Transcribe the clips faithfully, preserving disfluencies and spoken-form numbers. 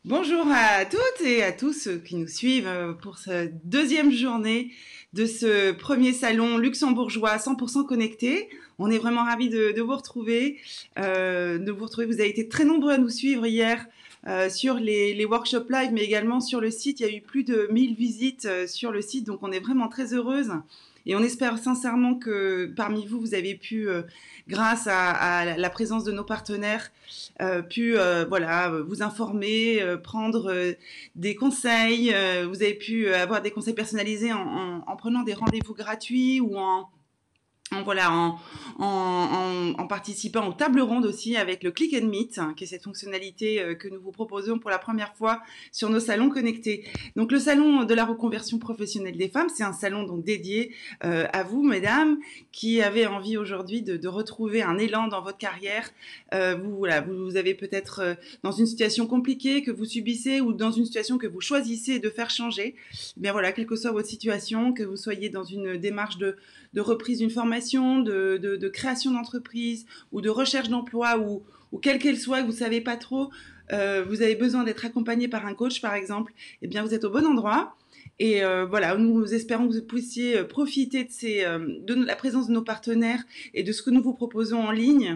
Bonjour à toutes et à tous ceux qui nous suivent pour cette deuxième journée de ce premier salon luxembourgeois cent pour cent connecté. On est vraiment ravis de, de vous retrouver, euh, de vous retrouver. Vous avez été très nombreux à nous suivre hier euh, sur les, les workshops live, mais également sur le site. Il y a eu plus de mille visites euh, sur le site, donc on est vraiment très heureuse. Et on espère sincèrement que parmi vous, vous avez pu, euh, grâce à, à la présence de nos partenaires, euh, pu euh, voilà, vous informer, euh, prendre euh, des conseils. Euh, vous avez pu avoir des conseils personnalisés en, en, en prenant des rendez-vous gratuits ou en En, voilà, en, en, en, en participant aux tables rondes aussi avec le Click and Meet, hein, qui est cette fonctionnalité euh, que nous vous proposons pour la première fois sur nos salons connectés. Donc le salon de la reconversion professionnelle des femmes, c'est un salon donc dédié euh, à vous, mesdames, qui avez envie aujourd'hui de, de retrouver un élan dans votre carrière. Euh, vous, voilà, vous, vous avez peut-être euh, dans une situation compliquée que vous subissez ou dans une situation que vous choisissez de faire changer. Eh bien voilà, quelle que soit votre situation, que vous soyez dans une démarche de, de reprise d'une formation, De, de, de création d'entreprise ou de recherche d'emploi ou, ou quelle qu'elle soit, que vous ne savez pas trop, euh, vous avez besoin d'être accompagné par un coach par exemple, eh bien vous êtes au bon endroit. Et euh, voilà, nous espérons que vous puissiez profiter de, ces, euh, de la présence de nos partenaires et de ce que nous vous proposons en ligne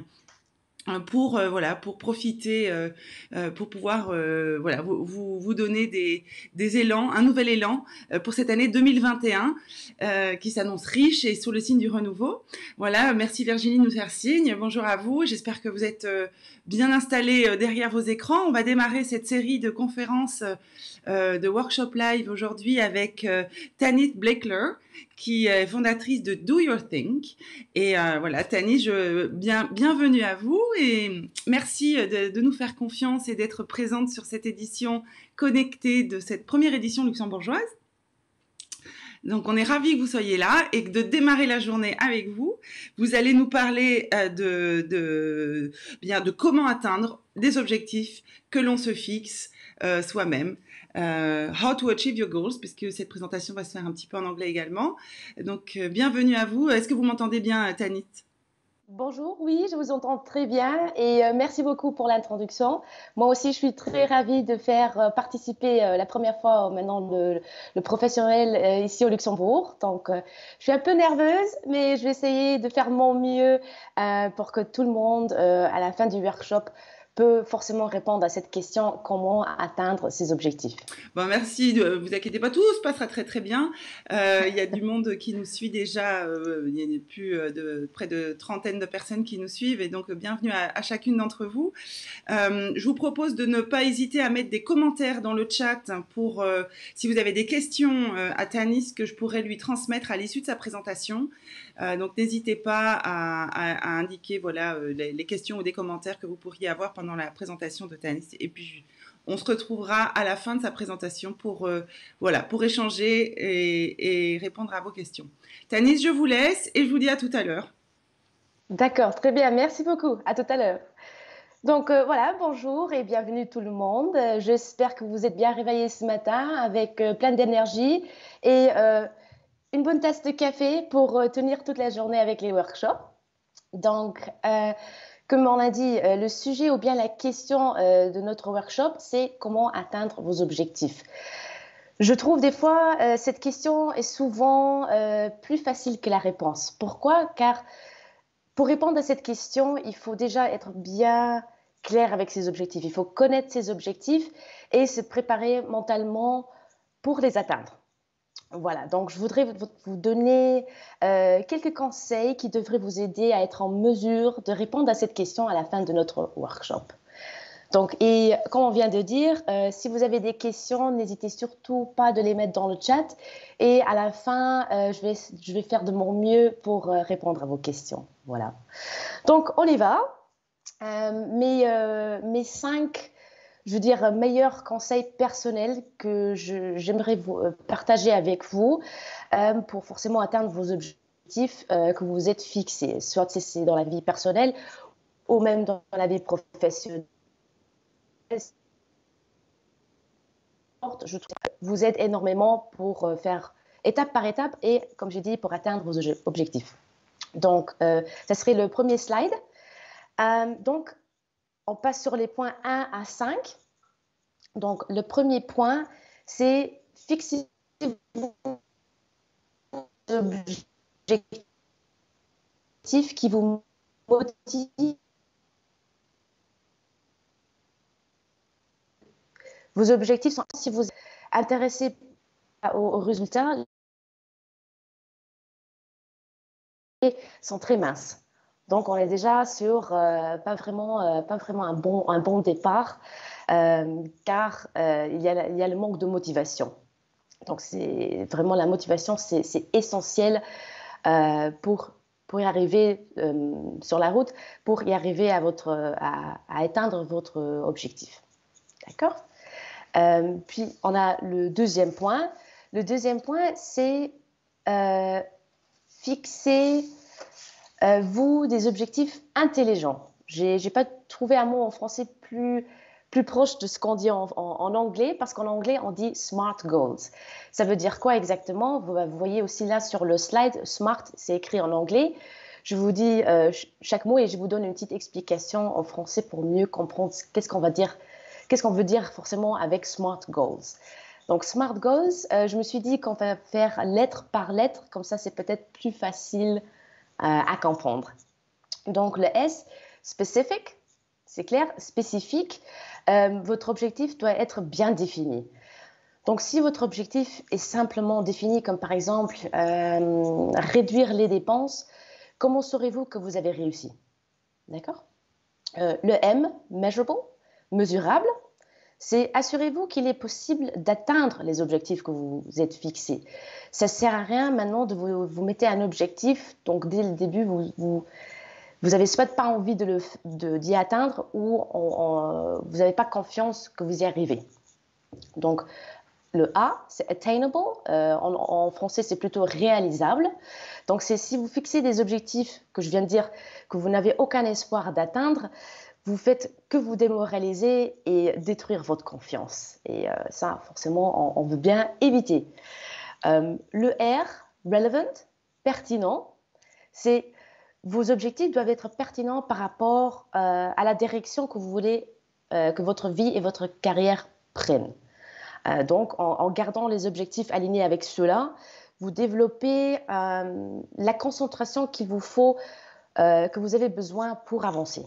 pour euh, voilà pour profiter euh, euh, pour pouvoir euh, voilà vous, vous vous donner des des élans, un nouvel élan euh, pour cette année deux mille vingt et un euh, qui s'annonce riche et sous le signe du renouveau. Voilà, merci Virginie de nous faire signe. Bonjour à vous, j'espère que vous êtes euh, bien installés euh, derrière vos écrans. On va démarrer cette série de conférences euh, de workshop live aujourd'hui avec euh, Tanit Blakeler, qui est fondatrice de Do Your Think. Et euh, voilà, Tanit, je, bien, bienvenue à vous et merci de, de nous faire confiance et d'être présente sur cette édition connectée de cette première édition luxembourgeoise. Donc, on est ravis que vous soyez là et de démarrer la journée avec vous. Vous allez nous parler euh, de, de, bien, de comment atteindre des objectifs que l'on se fixe euh, soi-même. Euh, how to achieve your goals, puisque cette présentation va se faire un petit peu en anglais également. Donc, euh, bienvenue à vous. Est-ce que vous m'entendez bien, Tanit ? Bonjour, oui, je vous entends très bien et euh, merci beaucoup pour l'introduction. Moi aussi, je suis très ravie de faire euh, participer euh, la première fois euh, maintenant le, le professionnel euh, ici au Luxembourg. Donc, euh, je suis un peu nerveuse, mais je vais essayer de faire mon mieux euh, pour que tout le monde, euh, à la fin du workshop, peut forcément répondre à cette question, comment atteindre ses objectifs. Bon, merci, ne vous inquiétez pas, tout se passera très très bien. Euh, il y a du monde qui nous suit déjà, euh, il y a plus de près de trentaine de personnes qui nous suivent et donc bienvenue à, à chacune d'entre vous. Euh, je vous propose de ne pas hésiter à mettre des commentaires dans le chat pour euh, si vous avez des questions euh, à Tanis que je pourrais lui transmettre à l'issue de sa présentation. Euh, donc n'hésitez pas à, à, à indiquer voilà, euh, les, les questions ou des commentaires que vous pourriez avoir pendant la présentation de Tanis. Et puis on se retrouvera à la fin de sa présentation pour, euh, voilà, pour échanger et, et répondre à vos questions. Tanis, je vous laisse et je vous dis à tout à l'heure. D'accord, très bien, merci beaucoup. À tout à l'heure. Donc euh, voilà, bonjour et bienvenue tout le monde. Euh, J'espère que vous êtes bien réveillés ce matin avec euh, plein d'énergie et euh, une bonne tasse de café pour euh, tenir toute la journée avec les workshops. Donc, euh, comme on a dit, euh, le sujet ou bien la question euh, de notre workshop, c'est comment atteindre vos objectifs. Je trouve des fois, euh, cette question est souvent euh, plus facile que la réponse. Pourquoi? Car pour répondre à cette question, il faut déjà être bien clair avec ses objectifs. Il faut connaître ses objectifs et se préparer mentalement pour les atteindre. Voilà, donc je voudrais vous donner euh, quelques conseils qui devraient vous aider à être en mesure de répondre à cette question à la fin de notre workshop. Donc, et comme on vient de dire, euh, si vous avez des questions, n'hésitez surtout pas de les mettre dans le chat. Et à la fin, euh, je vais, je vais faire de mon mieux pour euh, répondre à vos questions. Voilà. Donc, on y va. Euh, mes, euh, mes cinq, je veux dire, meilleurs conseils personnels que j'aimerais vous euh, partager avec vous euh, pour forcément atteindre vos objectifs euh, que vous vous êtes fixés, soit c'est dans la vie personnelle ou même dans la vie professionnelle. Je trouve que vous aide énormément pour euh, faire étape par étape et, comme j'ai dit, pour atteindre vos objectifs. Donc, euh, ça serait le premier slide. Euh, donc, on passe sur les points un à cinq. Donc, le premier point, c'est fixer vos objectifs qui vous motivent. Vos objectifs sont, si vous êtes intéressé aux, aux résultats, sont très minces. Donc, on est déjà sur euh, pas vraiment, euh, pas vraiment un, bon, un bon départ, euh, car euh, il, y a, il y a le manque de motivation. Donc, c'est vraiment la motivation, c'est essentiel euh, pour, pour y arriver euh, sur la route, pour y arriver à, votre, à, à atteindre votre objectif. D'accord? euh, Puis, on a le deuxième point. Le deuxième point, c'est euh, fixer Euh, vous, des objectifs intelligents. J'ai n'ai pas trouvé un mot en français plus, plus proche de ce qu'on dit en, en, en anglais, parce qu'en anglais, on dit SMART goals. Ça veut dire quoi exactement? vous, vous voyez aussi là sur le slide, SMART, c'est écrit en anglais. Je vous dis euh, chaque mot et je vous donne une petite explication en français pour mieux comprendre qu'est-ce qu'on va dire, qu'est-ce qu'on veut dire forcément avec SMART goals. Donc, SMART goals, euh, je me suis dit qu'on va faire lettre par lettre, comme ça c'est peut-être plus facile à comprendre. Donc, le S, specific, c'est clair, spécifique. Euh, votre objectif doit être bien défini. Donc, si votre objectif est simplement défini, comme par exemple euh, réduire les dépenses, comment saurez-vous que vous avez réussi? D'accord? euh, Le M, measurable, mesurable, c'est assurez-vous qu'il est possible d'atteindre les objectifs que vous vous êtes fixés. Ça ne sert à rien maintenant de vous, vous mettez un objectif, donc dès le début, vous vous, vous avez soit pas envie de le, d'y atteindre ou on, on, vous n'avez pas confiance que vous y arrivez. Donc, le A, c'est attainable. Euh, en, en français, c'est plutôt réalisable. Donc, c'est si vous fixez des objectifs que je viens de dire que vous n'avez aucun espoir d'atteindre, vous faites que vous démoraliser et détruire votre confiance. Et euh, ça, forcément, on, on veut bien éviter. Euh, le R, relevant, pertinent, c'est vos objectifs doivent être pertinents par rapport euh, à la direction que vous voulez euh, que votre vie et votre carrière prennent. Euh, donc, en, en gardant les objectifs alignés avec ceux-là, vous développez euh, la concentration qu'il vous faut, euh, que vous avez besoin pour avancer.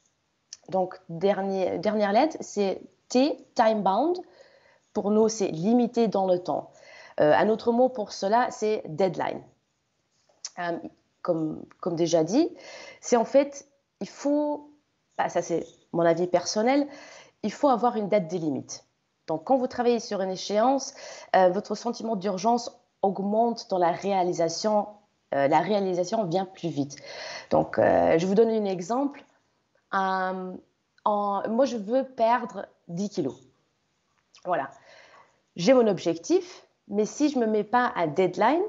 Donc, dernier, dernière lettre, c'est T, time bound. Pour nous, c'est limité dans le temps. Euh, un autre mot pour cela, c'est deadline. Euh, comme, comme déjà dit, c'est en fait, il faut, bah, ça c'est mon avis personnel, il faut avoir une date de limite. Donc, quand vous travaillez sur une échéance, euh, votre sentiment d'urgence augmente dans la réalisation. Euh, la réalisation vient plus vite. Donc, euh, je vous donne un exemple. Euh, en, moi, je veux perdre dix kilos. Voilà. J'ai mon objectif, mais si je ne me mets pas un deadline,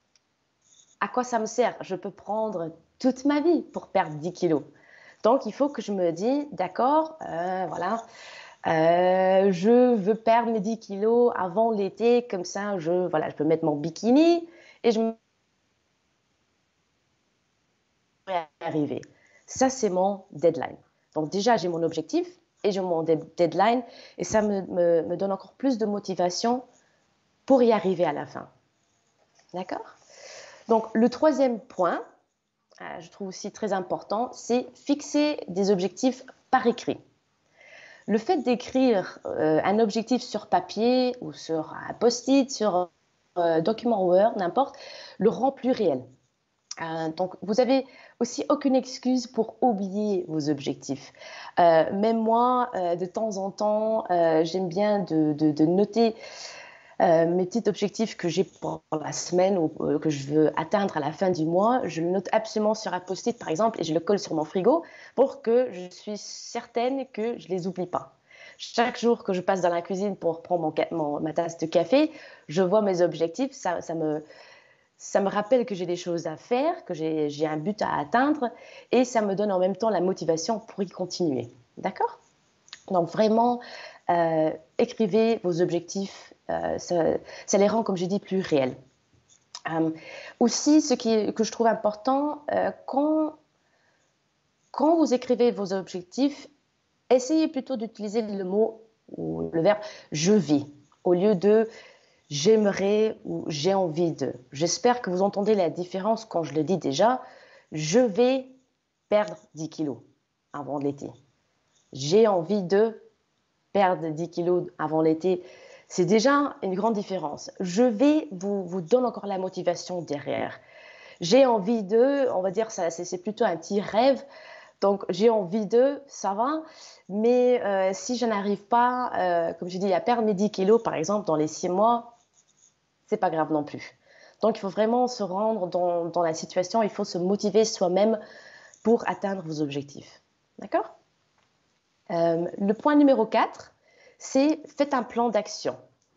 à quoi ça me sert? Je peux prendre toute ma vie pour perdre dix kilos. Donc, il faut que je me dise, d'accord, euh, voilà, euh, je veux perdre mes dix kilos avant l'été, comme ça, je, voilà, je peux mettre mon bikini et je me vais arriver. Ça, c'est mon deadline. Donc, déjà, j'ai mon objectif et j'ai mon deadline et ça me, me, me donne encore plus de motivation pour y arriver à la fin. D'accord? Donc, le troisième point, euh, je trouve aussi très important, c'est fixer des objectifs par écrit. Le fait d'écrire euh, un objectif sur papier ou sur un post-it, sur un euh, document Word, n'importe, le rend plus réel. Euh, donc, vous n'avez aussi aucune excuse pour oublier vos objectifs. Euh, même moi, euh, de temps en temps, euh, j'aime bien de, de, de noter Euh, mes petits objectifs que j'ai pour la semaine ou euh, que je veux atteindre à la fin du mois, je le note absolument sur un post-it par exemple et je le colle sur mon frigo pour que je suis certaine que je ne les oublie pas. Chaque jour que je passe dans la cuisine pour prendre mon, mon, ma tasse de café, je vois mes objectifs, ça, ça, me, ça me rappelle que j'ai des choses à faire, que j'ai un but à atteindre et ça me donne en même temps la motivation pour y continuer. D'accord? Donc vraiment, euh, écrivez vos objectifs, euh, ça, ça les rend, comme j'ai dit, plus réels. Euh, aussi, ce qui, que je trouve important, euh, quand, quand vous écrivez vos objectifs, essayez plutôt d'utiliser le mot ou le verbe je vais, au lieu de j'aimerais ou j'ai envie de. J'espère que vous entendez la différence quand je le dis déjà. Je vais perdre dix kilos avant l'été. J'ai envie de perdre dix kilos avant l'été. C'est déjà une grande différence. Je vais vous, vous donne encore la motivation derrière. J'ai envie de, on va dire, ça, c'est, c'est plutôt un petit rêve. Donc, j'ai envie de, ça va. Mais euh, si je n'arrive pas, euh, comme je dis, à perdre mes dix kilos, par exemple, dans les six mois, c'est pas grave non plus. Donc, il faut vraiment se rendre dans, dans la situation, il faut se motiver soi-même pour atteindre vos objectifs. D'accord? euh, Le point numéro quatre, c'est faites un plan d'action.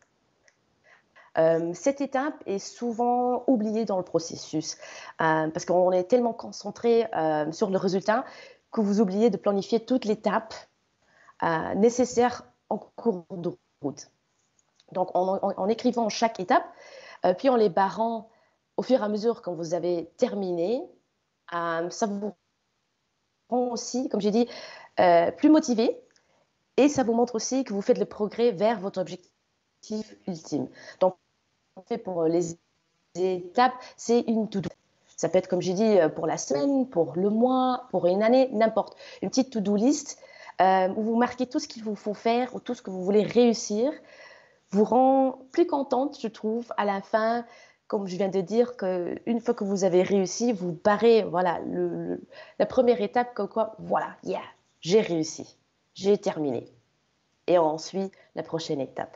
Euh, cette étape est souvent oubliée dans le processus euh, parce qu'on est tellement concentré euh, sur le résultat que vous oubliez de planifier toute l'étape euh, nécessaire en cours de route. Donc, en, en, en écrivant chaque étape, euh, puis en les barrant au fur et à mesure quand vous avez terminé, euh, ça vous rend aussi, comme j'ai dit, euh, plus motivé et ça vous montre aussi que vous faites le progrès vers votre objectif ultime. Donc, fait pour les étapes, c'est une to-do. Ça peut être, comme j'ai dit, pour la semaine, pour le mois, pour une année, n'importe. Une petite to-do list euh, où vous marquez tout ce qu'il vous faut faire ou tout ce que vous voulez réussir vous rend plus contente, je trouve, à la fin, comme je viens de dire, qu'une fois que vous avez réussi, vous barrez voilà, le, le, la première étape comme quoi, voilà, yeah, j'ai réussi, j'ai terminé. Et ensuite, la prochaine étape.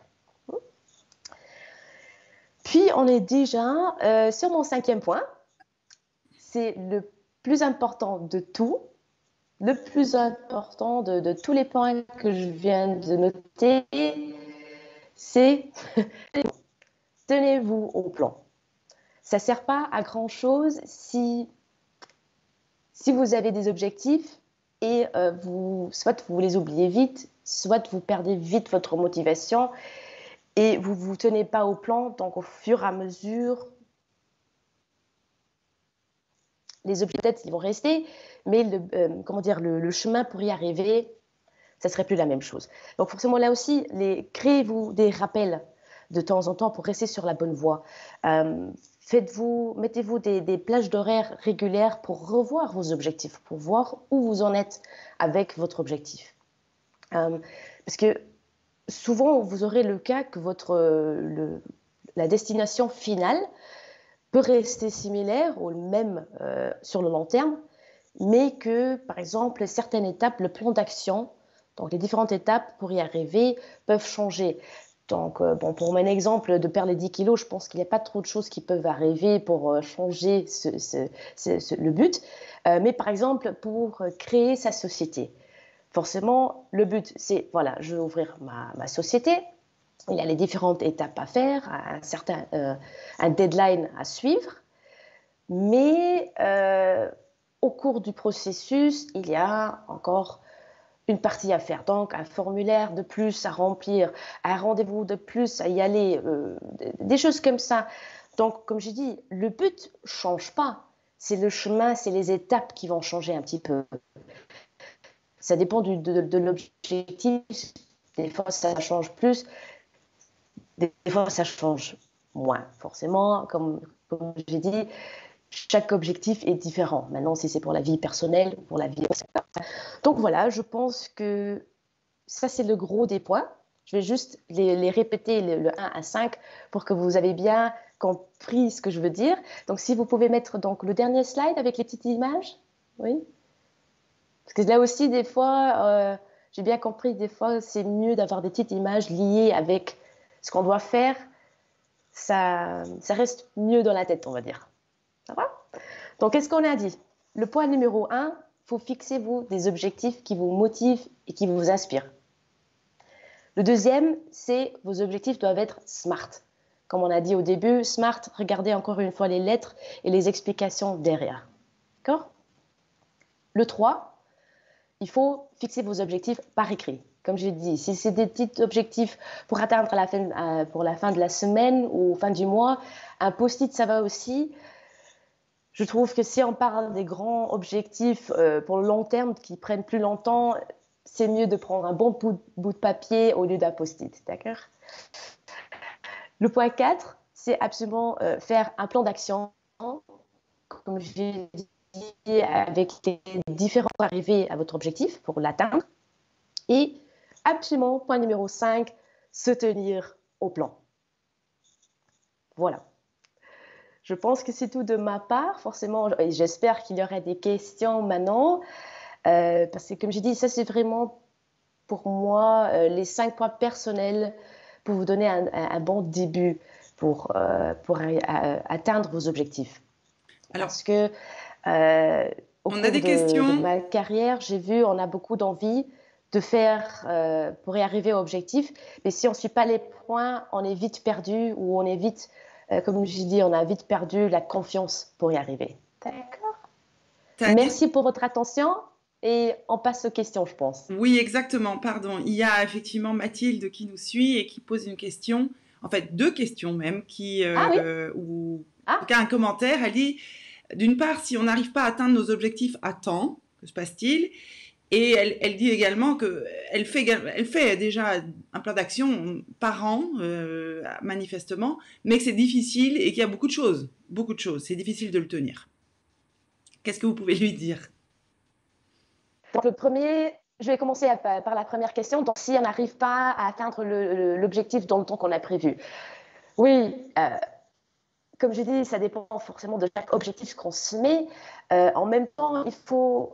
Puis, on est déjà euh, sur mon cinquième point. C'est le plus important de tout, le plus important de, de tous les points que je viens de noter, c'est tenez-vous au plan. Ça ne sert pas à grand-chose si, si vous avez des objectifs et euh, vous, soit vous les oubliez vite, soit vous perdez vite votre motivation et vous ne vous tenez pas au plan. Donc, au fur et à mesure, les objectifs, peut-être, ils vont rester, mais le, euh, comment dire, le, le chemin pour y arriver, ça ne serait plus la même chose. Donc, forcément, là aussi, les, créez-vous des rappels de temps en temps pour rester sur la bonne voie. Euh, faites-vous, mettez-vous des, des plages d'horaires régulières pour revoir vos objectifs, pour voir où vous en êtes avec votre objectif. Euh, parce que souvent, vous aurez le cas que votre, le, la destination finale peut rester similaire ou même euh, sur le long terme, mais que, par exemple, certaines étapes, le plan d'action, donc les différentes étapes pour y arriver, peuvent changer. Donc, euh, bon, pour mon exemple de perdre les dix kilos, je pense qu'il n'y a pas trop de choses qui peuvent arriver pour euh, changer ce, ce, ce, ce, le but. Euh, mais par exemple, pour créer sa société. Forcément, le but, c'est, voilà, je vais ouvrir ma, ma société. Il y a les différentes étapes à faire, un certain euh, un deadline à suivre. Mais euh, au cours du processus, il y a encore une partie à faire. Donc, un formulaire de plus à remplir, un rendez-vous de plus à y aller, euh, des choses comme ça. Donc, comme je dis, le but ne change pas. C'est le chemin, c'est les étapes qui vont changer un petit peu. Ça dépend du, de, de l'objectif. Des fois, ça change plus. Des fois, ça change moins. Forcément, comme, comme j'ai dit, chaque objectif est différent. Maintenant, si c'est pour la vie personnelle ou pour la vie... Donc voilà, je pense que ça, c'est le gros des points. Je vais juste les, les répéter, le, le un à cinq, pour que vous avez bien compris ce que je veux dire. Donc, si vous pouvez mettre donc, le dernier slide avec les petites images. Oui. Parce que là aussi, des fois, euh, j'ai bien compris, des fois, c'est mieux d'avoir des petites images liées avec ce qu'on doit faire. Ça, ça reste mieux dans la tête, on va dire. Ça va? Donc, qu'est-ce qu'on a dit? Le point numéro un, il faut fixer vous des objectifs qui vous motivent et qui vous inspirent. Le deuxième, c'est vos objectifs doivent être SMART. Comme on a dit au début, SMART, regardez encore une fois les lettres et les explications derrière. D'accord? Le trois, il faut fixer vos objectifs par écrit. Comme je l'ai dit, si c'est des petits objectifs pour atteindre la fin, euh, pour la fin de la semaine ou fin du mois, un post-it, ça va aussi. Je trouve que si on parle des grands objectifs euh, pour le long terme qui prennent plus longtemps, c'est mieux de prendre un bon bout, bout de papier au lieu d'un post-it, d'accord? Le point quatre, c'est absolument euh, faire un plan d'action, comme j'ai dit, avec les différents pour arriver à votre objectif, pour l'atteindre. Et absolument, point numéro cinq, se tenir au plan. Voilà. Je pense que c'est tout de ma part, forcément, et j'espère qu'il y aura des questions maintenant, euh, parce que comme j'ai dit, ça c'est vraiment pour moi euh, les cinq points personnels pour vous donner un, un, un bon début pour, euh, pour euh, atteindre vos objectifs. Alors, parce que euh, au on a cours des de, questions. de ma carrière, j'ai vu, on a beaucoup d'envie de faire euh, pour y arriver au objectif, mais si on ne suit pas les points, on est vite perdu ou on est vite, euh, comme j'ai dit, on a vite perdu la confiance pour y arriver. D'accord. Merci Dit... pour votre attention et on passe aux questions, je pense. Oui, exactement, pardon. Il y a effectivement Mathilde qui nous suit et qui pose une question, en fait deux questions même, qui, euh, Ah oui. ou ah. en tout cas un commentaire. Elle dit, d'une part, si on n'arrive pas à atteindre nos objectifs à temps, que se passe-t-il? Et elle, elle dit également qu'elle fait, elle fait déjà un plan d'action par an, euh, manifestement, mais que c'est difficile et qu'il y a beaucoup de choses, beaucoup de choses. C'est difficile de le tenir. Qu'est-ce que vous pouvez lui dire? Donc, le premier, je vais commencer à, par la première question. Donc, si on n'arrive pas à atteindre l'objectif dans le temps qu'on a prévu. Oui, euh, comme je dis, ça dépend forcément de chaque objectif qu'on se met. Euh, en même temps, il faut...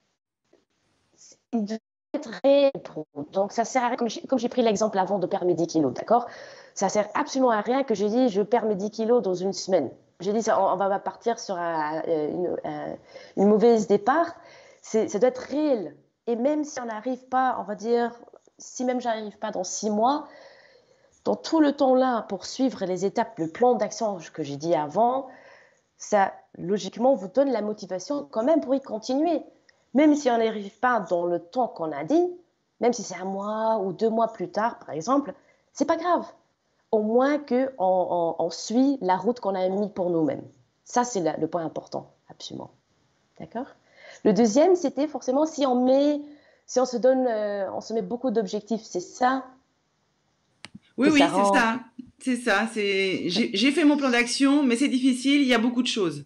Il doit être réel. Donc, ça sert à rien, comme j'ai pris l'exemple avant de perdre mes dix kilos, d'accord? Ça sert absolument à rien que j'ai dit, je perds mes dix kilos dans une semaine. J'ai dit, ça, on va partir sur un, une, un, une mauvaise départ. Ça doit être réel. Et même si on n'arrive pas, on va dire, si même j'arrive pas dans six mois, dans tout le temps là, pour suivre les étapes, le plan d'action que j'ai dit avant, ça, logiquement, vous donne la motivation quand même pour y continuer. Même si on n'arrive pas dans le temps qu'on a dit, même si c'est un mois ou deux mois plus tard, par exemple, c'est pas grave. Au moins qu'on on, on suit la route qu'on a mise pour nous-mêmes. Ça, c'est le, le point important, absolument. D'accord? Le deuxième, c'était forcément si on met, si on se donne, euh, on se met beaucoup d'objectifs, c'est ça. Oui, oui, c'est ça. C'est ça. J'ai fait mon plan d'action, mais c'est difficile, il y a beaucoup de choses.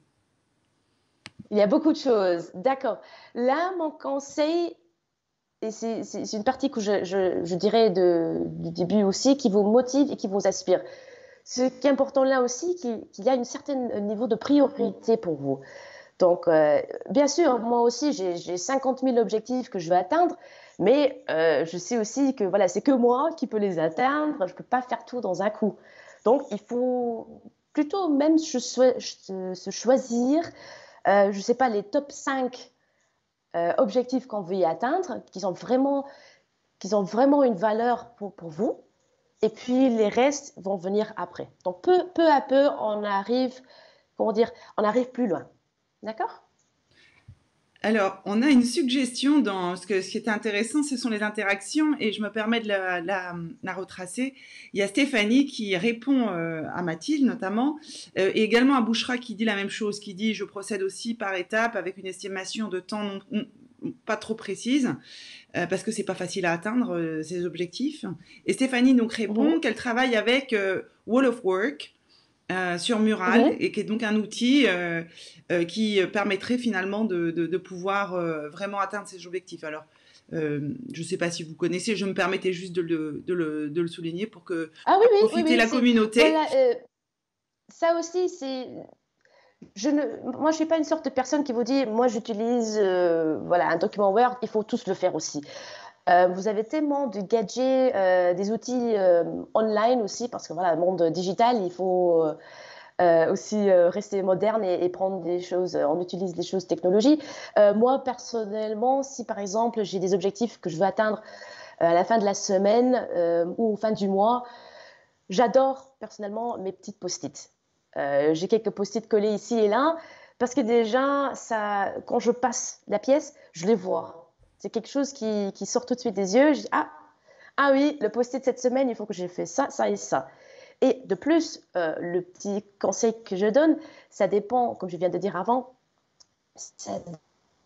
Il y a beaucoup de choses, d'accord. Là, mon conseil, et c'est une partie que je, je, je dirais de, du début aussi, qui vous motive et qui vous aspire. Ce qui est important là aussi, qu'il qu'il y a un certain niveau de priorité pour vous. Donc, euh, bien sûr, moi aussi, j'ai cinquante mille objectifs que je veux atteindre, mais euh, je sais aussi que voilà, c'est que moi qui peux les atteindre, je ne peux pas faire tout dans un coup. Donc, il faut plutôt même se, se choisir, euh, je ne sais pas, les top cinq euh, objectifs qu'on veut y atteindre, qui ont vraiment, qui ont vraiment une valeur pour, pour vous, et puis les restes vont venir après. Donc, peu, peu à peu, on arrive, comment dire, on arrive plus loin. D'accord? Alors, on a une suggestion dans ce, que, ce qui est intéressant, ce sont les interactions, et je me permets de la, la, la retracer. Il y a Stéphanie qui répond euh, à Mathilde notamment, euh, et également à Bouchra qui dit la même chose, qui dit « je procède aussi par étapes avec une estimation de temps non, non, pas trop précise, euh, parce que c'est pas facile à atteindre euh, ces objectifs ». Et Stéphanie donc répond mmh. qu'elle travaille avec euh, Wall of Work, Euh, sur Mural, mmh. et qui est donc un outil euh, euh, qui permettrait finalement de, de, de pouvoir euh, vraiment atteindre ces objectifs. Alors, euh, je ne sais pas si vous connaissez, je me permettais juste de le, de le, de le souligner pour que ah, oui, oui, profiter oui, oui, la communauté. Voilà, euh, ça aussi, c'est... Je ne, moi, je ne suis pas une sorte de personne qui vous dit, moi, j'utilise euh, voilà, un document Word, il faut tous le faire aussi. Euh, vous avez tellement de gadgets, euh, des outils euh, online aussi, parce que voilà, le monde digital, il faut euh, aussi euh, rester moderne et, et prendre des choses, on utilise des choses technologiques. Euh, moi, personnellement, si par exemple, j'ai des objectifs que je veux atteindre euh, à la fin de la semaine euh, ou fin du mois, j'adore personnellement mes petites post-it. Euh, j'ai quelques post-it collés ici et là, parce que déjà, ça, quand je passe la pièce, je les vois. C'est quelque chose qui, qui sort tout de suite des yeux. Je dis, ah, ah oui, le post-it cette semaine, il faut que j'ai fait ça, ça et ça. Et de plus, euh, le petit conseil que je donne, ça dépend, comme je viens de dire avant, ça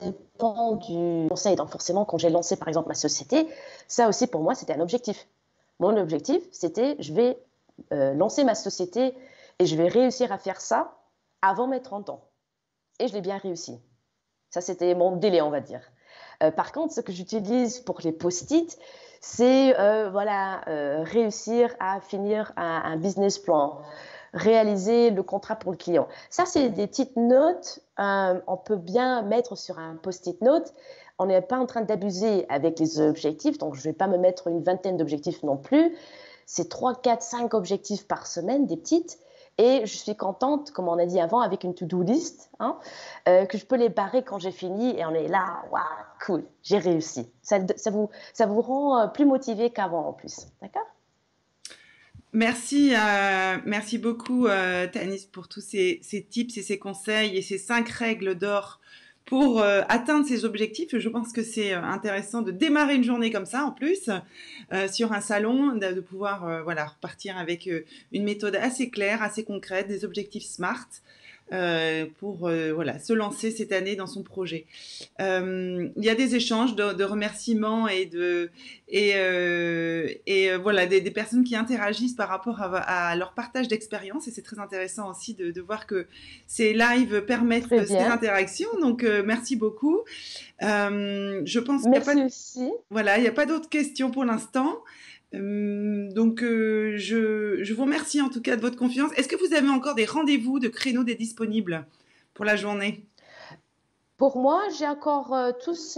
dépend du conseil. Donc forcément, quand j'ai lancé par exemple ma société, ça aussi pour moi, c'était un objectif. Mon objectif, c'était je vais euh, lancer ma société et je vais réussir à faire ça avant mes trente ans. Et je l'ai bien réussi. Ça, c'était mon délai, on va dire. Euh, par contre, ce que j'utilise pour les post-it, c'est euh, voilà, euh, réussir à finir un, un business plan, réaliser le contrat pour le client. Ça, c'est des petites notes. Euh, on peut bien mettre sur un post-it note. On n'est pas en train d'abuser avec les objectifs, donc je ne vais pas me mettre une vingtaine d'objectifs non plus. C'est trois, quatre, cinq objectifs par semaine, des petites. Et je suis contente, comme on a dit avant, avec une to-do list, hein, euh, que je peux les barrer quand j'ai fini et on est là, waouh, cool, j'ai réussi. Ça, ça, vous, ça vous rend plus motivé qu'avant en plus, d'accord? Merci, euh, merci beaucoup, euh, Tanis, pour tous ces, ces tips et ces conseils et ces cinq règles d'or pour euh, atteindre ces objectifs. Je pense que c'est euh, intéressant de démarrer une journée comme ça, en plus, euh, sur un salon, de, de pouvoir euh, voilà, repartir avec euh, une méthode assez claire, assez concrète, des objectifs SMART. Euh, pour euh, voilà, se lancer cette année dans son projet. Euh, il y a des échanges de, de remerciements et, de, et, euh, et euh, voilà, des, des personnes qui interagissent par rapport à, à leur partage d'expérience et c'est très intéressant aussi de, de voir que ces lives permettent ces interactions. Donc, euh, merci beaucoup. Euh, je pense qu'il n'y a pas, aussi. Voilà, il n'y a pas d'autres questions pour l'instant. Euh, donc, euh, je, je vous remercie en tout cas de votre confiance. Est-ce que vous avez encore des rendez-vous, de créneaux des disponibles pour la journée? Pour moi, j'ai encore euh, tout ce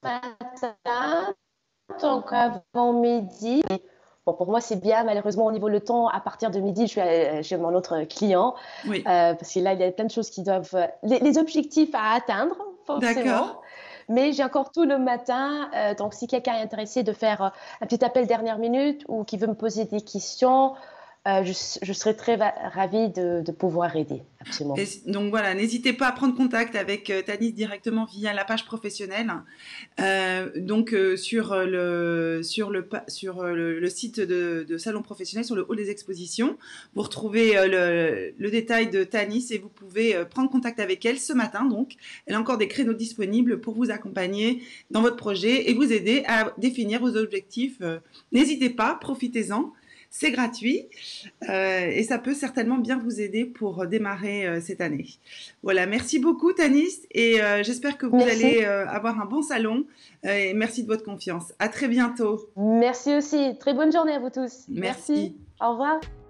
matin, donc avant midi. Bon, pour moi, c'est bien. Malheureusement, au niveau le temps, à partir de midi, je suis à, chez mon autre client. Oui. Euh, parce que là, il y a plein de choses qui doivent... Les, les objectifs à atteindre, forcément. D'accord. Mais j'ai encore tout le matin. Euh, donc, si quelqu'un est intéressé de faire euh, un petit appel dernière minute ou qui veut me poser des questions, euh, je, je serais très ravie de, de pouvoir aider. Absolument. Et donc voilà, n'hésitez pas à prendre contact avec euh, Tanis directement via la page professionnelle. Euh, donc euh, sur, le, sur, le, sur le, le site de, de Salon Professionnel, sur le hall des expositions, vous retrouvez euh, le, le détail de Tanis et vous pouvez euh, prendre contact avec elle ce matin. Donc, elle a encore des créneaux disponibles pour vous accompagner dans votre projet et vous aider à définir vos objectifs. Euh, n'hésitez pas, profitez-en. C'est gratuit euh, et ça peut certainement bien vous aider pour démarrer euh, cette année. Voilà, merci beaucoup Tanis et euh, j'espère que vous merci. allez euh, avoir un bon salon euh, et merci de votre confiance. À très bientôt. Merci aussi. Très bonne journée à vous tous. Merci. Merci. Au revoir.